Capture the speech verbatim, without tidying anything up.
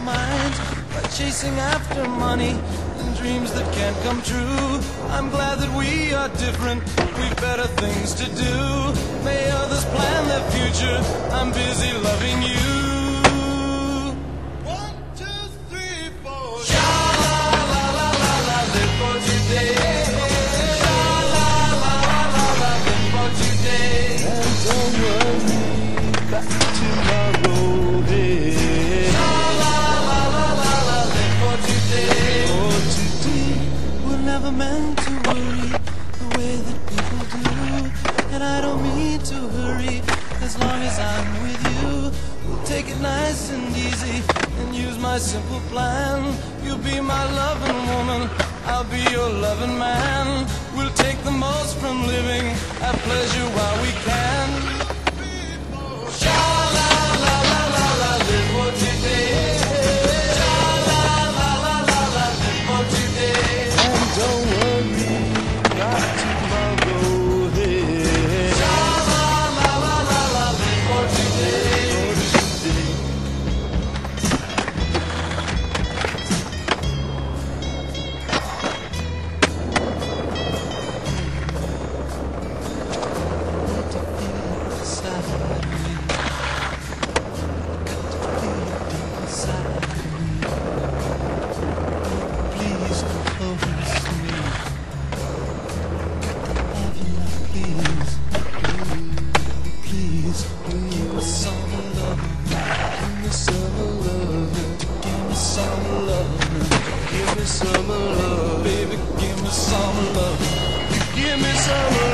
minds by chasing after money and dreams that can't come true. I'm glad that we are different, we've better things to do. May others plan their future, I'm busy loving you. One, two, three, four. Sha-la-la-la-la-la, live for today. Sha-la-la-la-la-la, live for today. And don't worry about tomorrow, hey. Sha-la-la-la-la-la, live for today. For today, we're never meant to worry the way that people do. And I don't mean to hurry, as long as I'm with you. We'll take it nice and easy and use my simple plan. You'll be my loving woman, I'll be your loving man. We'll take the most from living, have pleasure while we can. Sha-la-la-la-la-la, live for today. Sha-la-la-la-la-la, live for today. And don't worry about tomorrow, hey. Sha-la-la-la-la-la, live for today. Give me some love, baby, give me some love. Give me some love.